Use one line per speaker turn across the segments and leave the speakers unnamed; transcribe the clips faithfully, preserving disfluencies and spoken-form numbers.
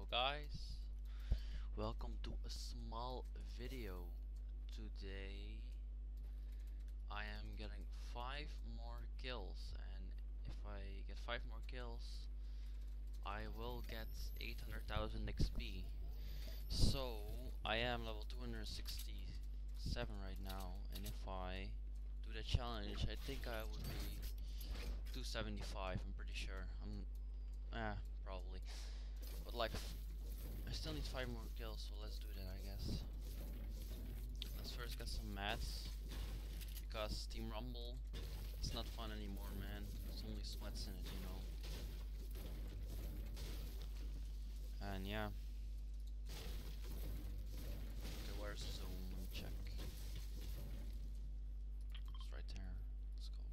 Hello guys, welcome to a small video. Today I am getting five more kills, and if I get five more kills I will get eight hundred thousand X P. So I am level two hundred sixty-seven right now, and if I do the challenge I think I would be two seventy-five. I'm pretty sure. I'm ah probably, but like I still need five more kills, so let's do that, I guess. Let's first get some mats, because Team Rumble, it's not fun anymore, man. There's only sweats in it, you know. And yeah. Okay, where's the zone? Let me check. It's right there. Let's go.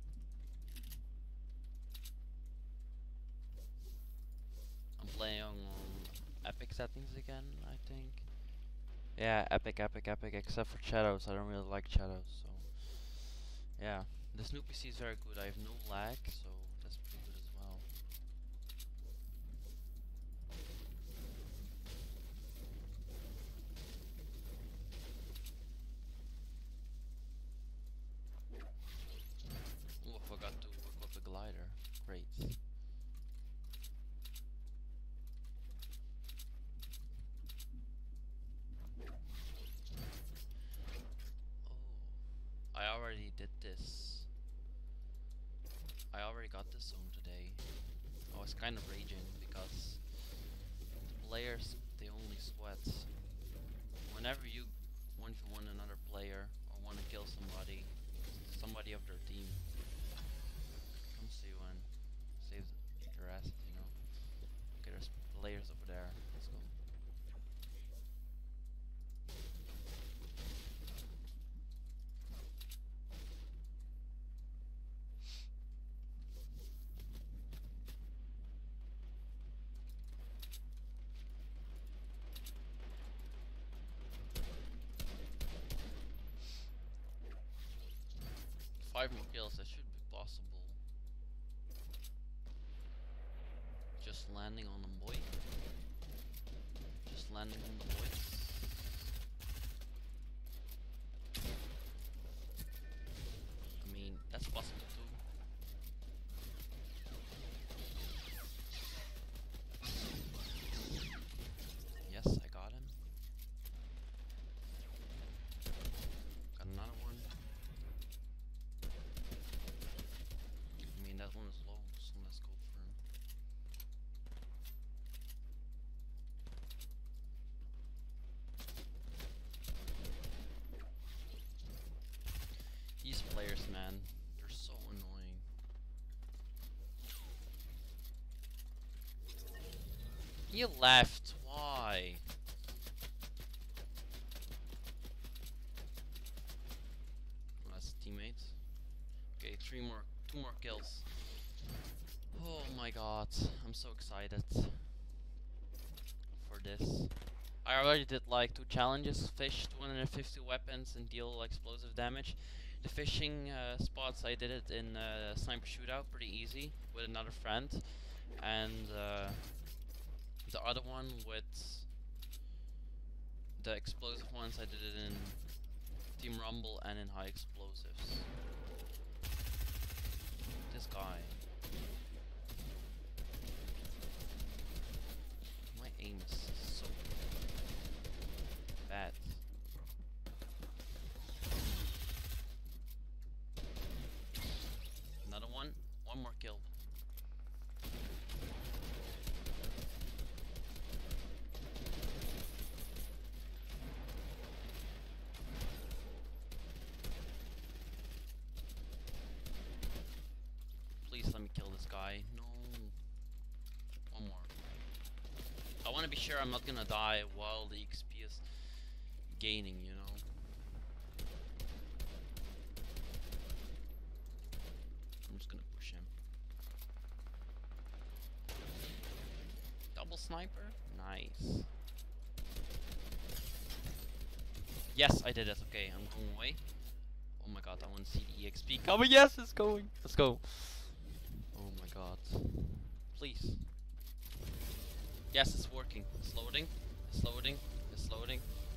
I'm playing on epic settings again, I think. Yeah, epic, epic, epic, except for shadows. I don't really like shadows, so yeah. This new P C is very good. I have no lag, so that's pretty good as well. Oh, I forgot to work with the glider. Great. I already did this. I already got this zone today. I was kind of raging because the players, they only sweat. Whenever you one v one another player or want to kill somebody, somebody of their team, come see you and save their asses, you know. Okay, there's players over there. Let's go. Five more kills, that should be possible. Just landing on them, boy. Just landing on the boys. I mean, that's possible too. Yes, I got him. Got another one. I mean, that one is low, so let's go for him. These players, man, they're so annoying. He left, why? Oh, that's teammates. Okay, three more, two more kills. Oh my god, I'm so excited for this. I already did like two challenges: fish two hundred fifty weapons and deal explosive damage. The fishing uh, spots, I did it in uh, sniper shootout, pretty easy with another friend, and uh, the other one with the explosive ones, I did it in Team Rumble and in high explosives. This guy. My aim is so bad. Another one. One more kill. Please let me kill this guy. No. One more. I want to be sure I'm not gonna die while the X P is gaining, you know. I'm just gonna push him. Double sniper? Nice. Yes, I did it. Okay, I'm going away. Oh my god, I want to see the E X P coming. Yes, it's going. Let's go. Oh my god. Please. Yes, it's working. It's loading. It's loading. It's loading.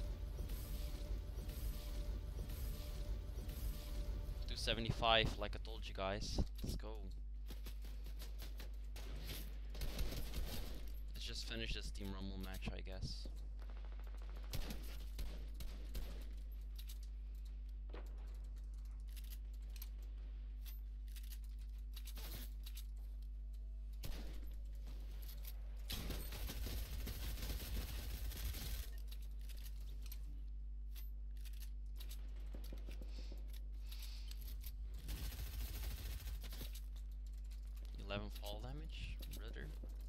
two seventy-five, like I told you guys. Let's go. Let's just finish this Team Rumble match, I guess. eleven fall damage, brother.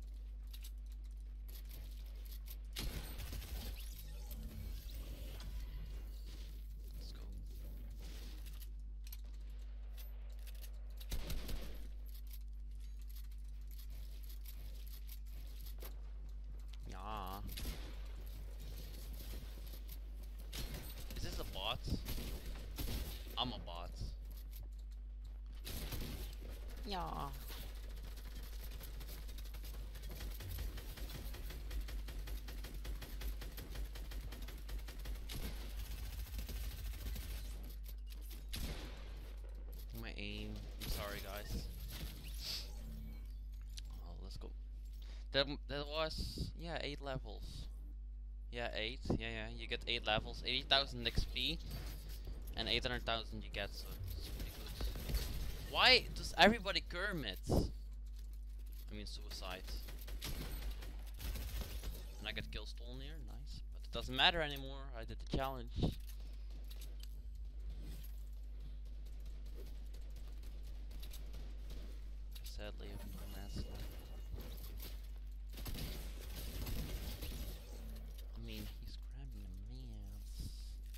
Let's go. Yeah. Is this a bot? I'm a bot. Yeah. My aim. I'm sorry, guys. Oh, let's go. That that was yeah eight levels. Yeah, eight. Yeah, yeah. You get eight levels, eighty thousand X P, and eight hundred thousand you get. So it's pretty good. Why does everybody Kermit? I mean suicide. And I got kill stolen here. Nice, but it doesn't matter anymore. I did the challenge. Sadly, I'm a mess. I mean, he's grabbing a man's.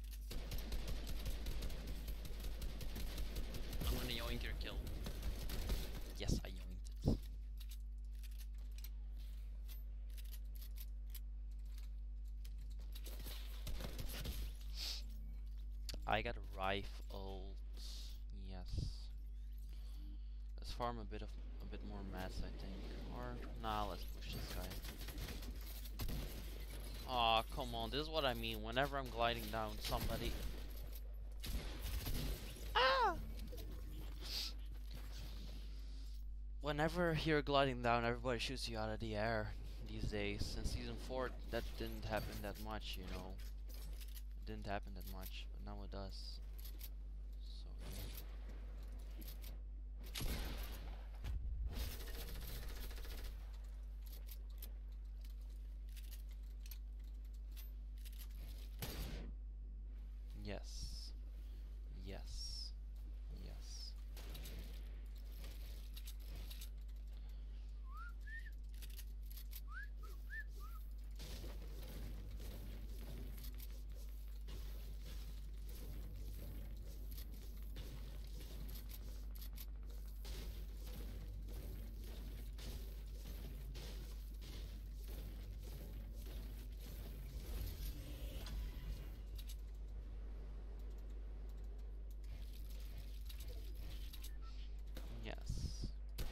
I'm gonna yoink your kill. Yes, I yoinked it. I got a rifle. Yes. Let's farm a bit of a bit more mats, I think. Or nah, let's push this guy. Aw, come on. This is what I mean. Whenever I'm gliding down somebody. Ah! Whenever you're gliding down, everybody shoots you out of the air these days. In season four, that didn't happen that much, you know. It didn't happen that much, but now it does. So yeah. Yes. Yes. Yes. Yes.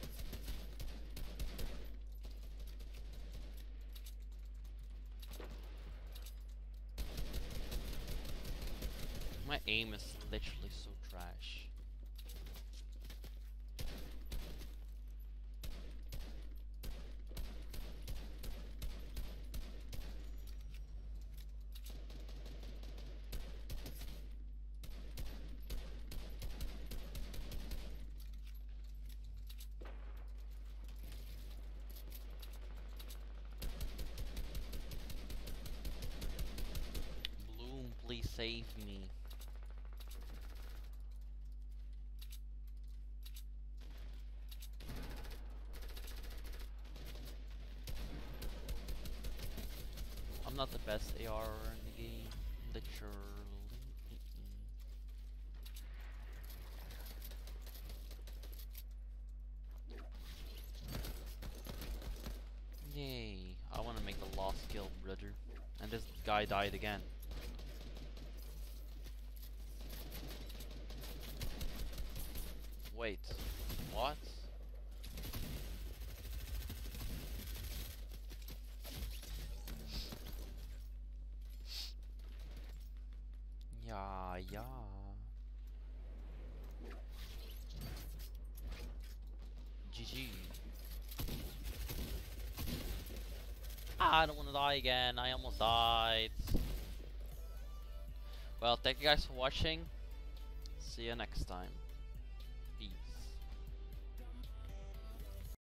My aim is literally so trash. Bloom, please save me. I'm not the best A R in the game, literally. Yay, I want to make the lost kill, brother. And this guy died again. Wait, what?
yeah. G G. Ah, I don't want to die again. I almost died. Well, thank you guys for watching. See you next time.